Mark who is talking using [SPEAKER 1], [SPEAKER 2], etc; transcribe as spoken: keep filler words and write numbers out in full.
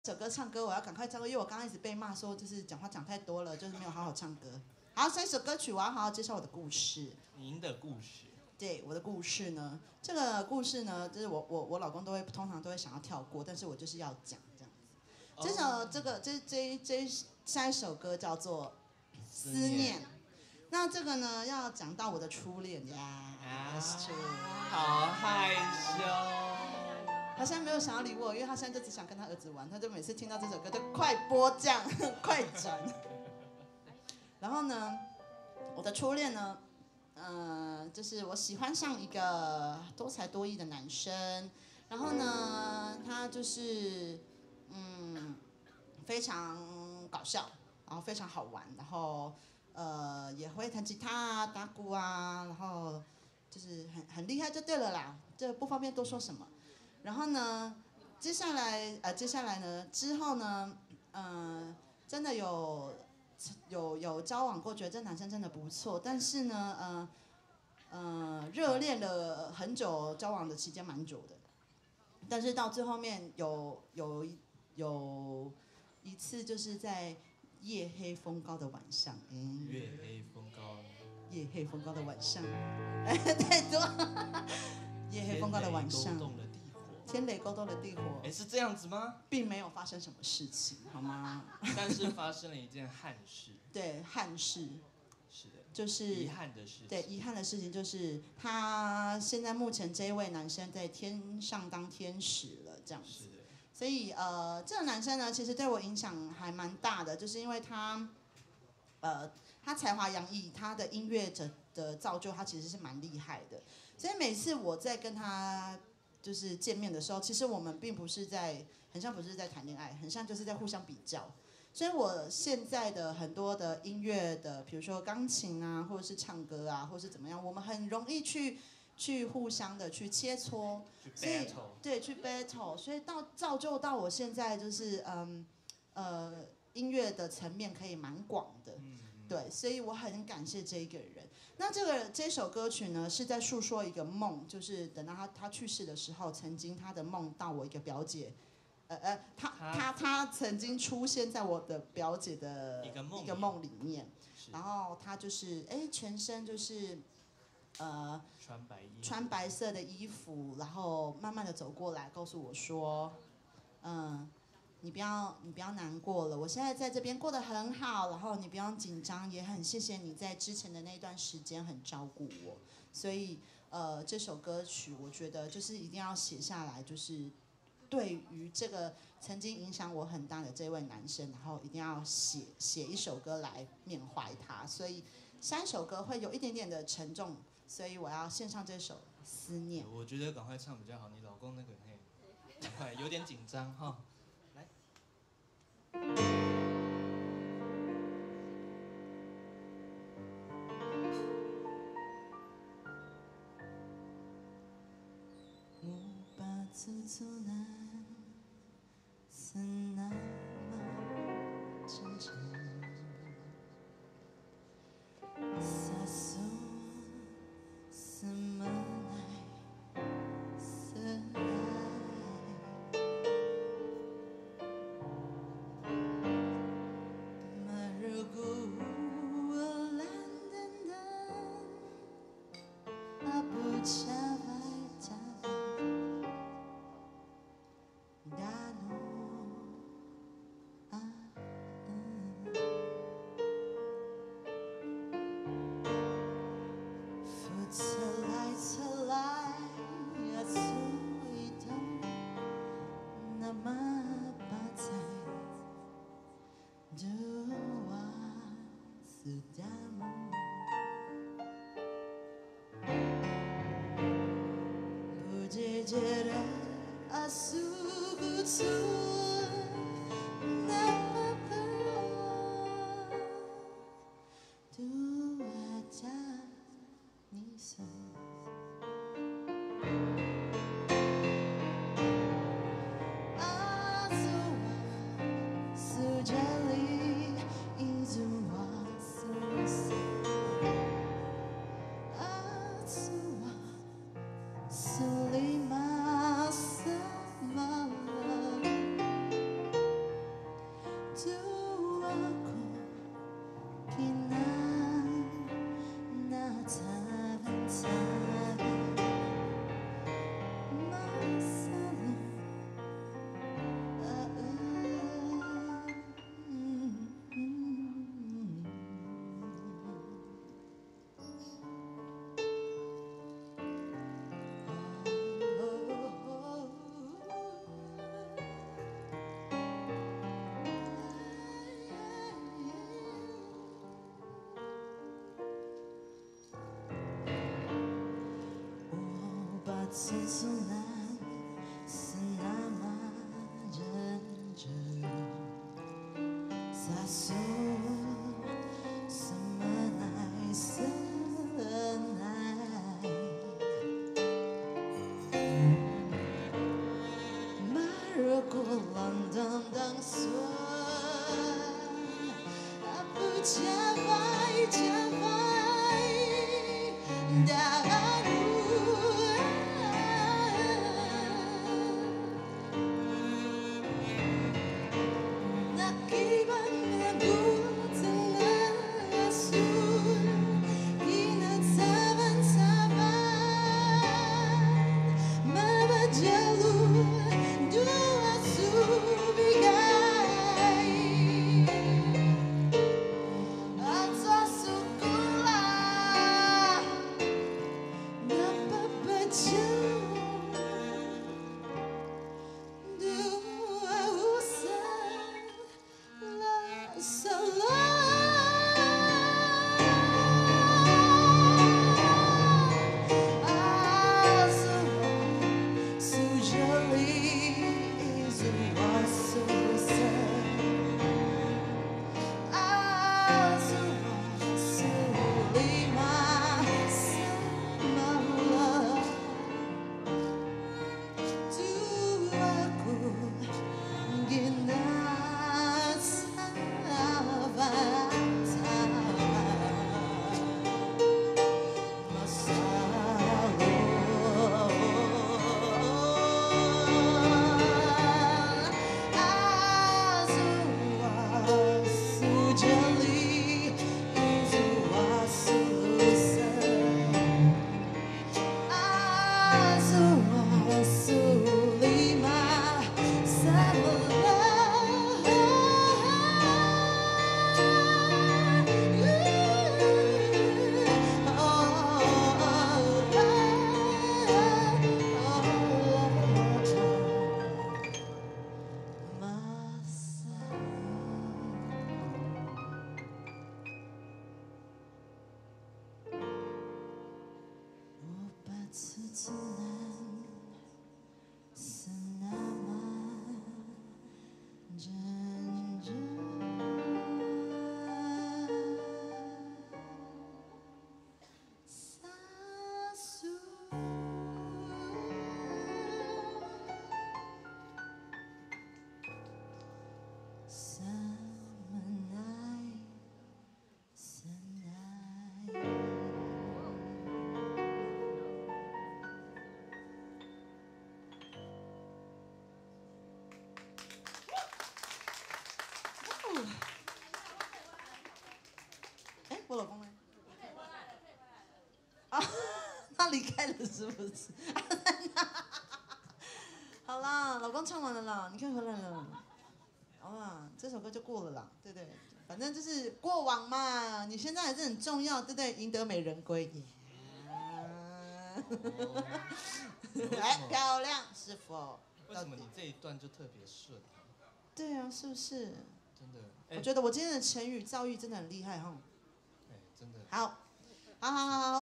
[SPEAKER 1] 这首歌唱歌，我要赶快唱歌，因为我刚刚一直被骂说就是讲话讲太多了，就是没有好好唱歌。好，下一首歌曲我要好好介绍我的故事。
[SPEAKER 2] 您的故事。
[SPEAKER 1] 对，我的故事呢，这个故事呢，就是我我我老公都会通常都会想要跳过，但是我就是要讲这样子。这首、oh. 这个这这这下一首歌叫做《思念》。那这个呢，要讲到我的初恋呀，啊，
[SPEAKER 2] 好害羞。
[SPEAKER 1] 他现在没有想要理我，因为他现在就只想跟他儿子玩，他就每次听到这首歌就快播降、快转。然后呢，我的初恋呢，呃，就是我喜欢上一个多才多艺的男生，然后呢，他就是嗯非常搞笑，然后非常好玩，然后呃也会弹吉他啊、打鼓啊，然后就是很很厉害就对了啦，这不方便多说什么。然后呢，接下来呃，接下来呢，之后呢，呃，真的有有有交往过，觉得这男生真的不错，但是呢，呃呃，热恋了很久，交往的期间蛮久的，但是到最后面有有有一次就是在夜黑风高的晚上，
[SPEAKER 2] 嗯，月黑风高，
[SPEAKER 1] 夜黑风高的晚上，太多，夜黑风高的晚上。天雷勾动了地火，
[SPEAKER 2] 哎，是这样子吗？
[SPEAKER 1] 并没有发生什么事情，好吗？
[SPEAKER 2] 但是发生了一件憾事。
[SPEAKER 1] 对，憾事。
[SPEAKER 2] 是的。
[SPEAKER 1] 就是
[SPEAKER 2] 遗憾的事情。
[SPEAKER 1] 对，遗憾的事情就是他现在目前这一位男生在天上当天使了，这样子。
[SPEAKER 2] 是的。
[SPEAKER 1] 所以呃，这个男生呢，其实对我影响还蛮大的，就是因为他，呃，他才华洋溢，他的音乐者的造就，他其实是蛮厉害的。所以每次我在跟他就是见面的时候，其实我们并不是在，很像不是在谈恋爱，很像就是在互相比较。所以我现在的很多的音乐的，比如说钢琴啊，或者是唱歌啊，或者是怎么样，我们很容易去去互相的去切磋，
[SPEAKER 2] 所以
[SPEAKER 1] 对，去 battle， 所以到造就到我现在就是嗯呃音乐的层面可以蛮广的。嗯对，所以我很感谢这一个人。那这个这首歌曲呢，是在诉说一个梦，就是等到他他去世的时候，曾经他的梦到我一个表姐，呃呃，他他他曾经出现在我的表姐的一个梦里面，然后他就是哎全身就是呃
[SPEAKER 2] 穿白衣
[SPEAKER 1] 穿白色的衣服，然后慢慢的走过来，告诉我说，嗯。你不要，你不要难过了。我现在在这边过得很好，然后你不用紧张，也很谢谢你在之前的那段时间很照顾我。所以，呃，这首歌曲我觉得就是一定要写下来，就是对于这个曾经影响我很大的这位男生，然后一定要写写一首歌来缅怀他。所以，下一首歌会有一点点的沉重，所以我要献上这首《思念》。
[SPEAKER 2] 我觉得赶快唱比较好，你老公那个嘿，赶快有点紧张哈。
[SPEAKER 1] 是那么真诚，撒手什么来色爱，马如古我蓝灯灯，阿不恰白恰。
[SPEAKER 3] 此阻拦是那么认真，洒脱什么来什来，马尔过浪当当索，啊不加快加快，大路。此阻拦是那么认真，洒脱什么来什来。
[SPEAKER 1] 哎，我老公呢？啊，他离开了是不是？好啦，老公唱完了啦，你可以回来了。好啦，这首歌就过了啦，对不对？反正就是过往嘛，你现在还是很重要，对不对？赢得美人归。来，漂亮，是否？
[SPEAKER 2] 为什么你这一段就特别顺？
[SPEAKER 1] 对啊，是不是？
[SPEAKER 2] 真的，
[SPEAKER 1] 欸、我觉得我今天的成语造诣真的很厉害哈。
[SPEAKER 2] 哎，真的。
[SPEAKER 1] 好，好好好好。